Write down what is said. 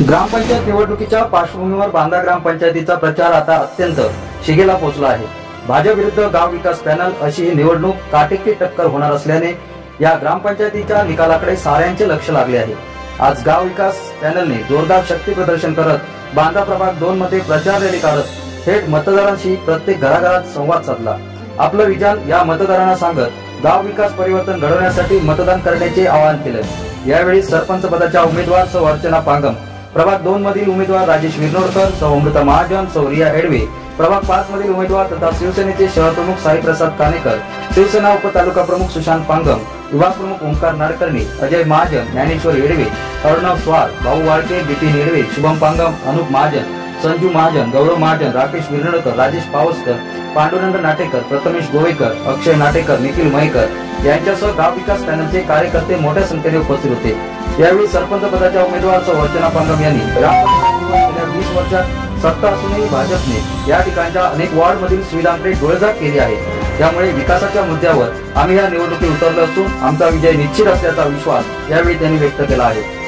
ग्रामपंचायत निवडणुकीच्या पार्श्वभूमीवर बांदा ग्रामपंचायतीचा प्रचार आता अत्यंत शिगेला पोहोचला आहे। भाजप विरुद्ध गाव विकास पॅनल अशी ही निवडणूक काटेकी टक्कर होणार असल्याने या ग्रामपंचायतीच्या निकालाकडे साऱ्यांचे लक्ष लागले आहे। आज गाव विकास पॅनलने जोरदार शक्ती प्रदर्शन करत बांदा प्रभाग 2 मध्ये प्रचार रॅली काढत थेट मतदारांशी प्रत्येक घराघरात संवाद साधला। आपलं विचार या मतदारांना सांगत गाव विकास परिवर्तन घडवण्यासाठी मतदान करण्याचे आवाहन केले। यावेळी सरपंच पदाच्या उमेदवार सौ अर्चना पांगम, प्रभाग 2 मधील उमेदवार राजेश विरनोडकर, सौ अमृता महाजन, सौ रिया एडवे, प्रभाग 5 मधील उमेदवार तथा शिवसेनेचे शहर प्रमुख साई प्रसाद कानेकर, शिवसेना उपतालुका प्रमुख सुशांत पांगम, विभाग प्रमुख ओंकार नाडकर्णी, अजय महाजन, ज्ञानेश्वर एडवे, अर्णव स्वार, भाऊ वाळके, बिपिन एडवे, शुभम पांगम, अनुप महाजन, संजू महाजन, गौरव महाजन, राकेश विरनोडकर, राजेश पावसकर, पांडुरंग नाटेकर, प्रथमेश गोवेकर, अक्षय नाटेकर, निखिल मयेकर यांच्यासह गाव विकास पॅनलचे कार्यकर्ते मोठ्या संख्येने उपस्थित होते। यावेळी सरपंच पदाच्या उमेदवार सौ अर्चना पांगम यांनी गेल्या 20 वर्षात सत्ता असूनही भाजपने या ठिकाणच्या अनेक वॉर्ड मधील सुविधांकडे डोळेझाक केली आहे। त्यामुळे विकासाच्या मुद्द्यावर आम्ही या निवडणुकीत उतरलो असून आमचा विजय निश्चित असल्याचा विश्वास यावेळी त्यांनी व्यक्त केला आहे।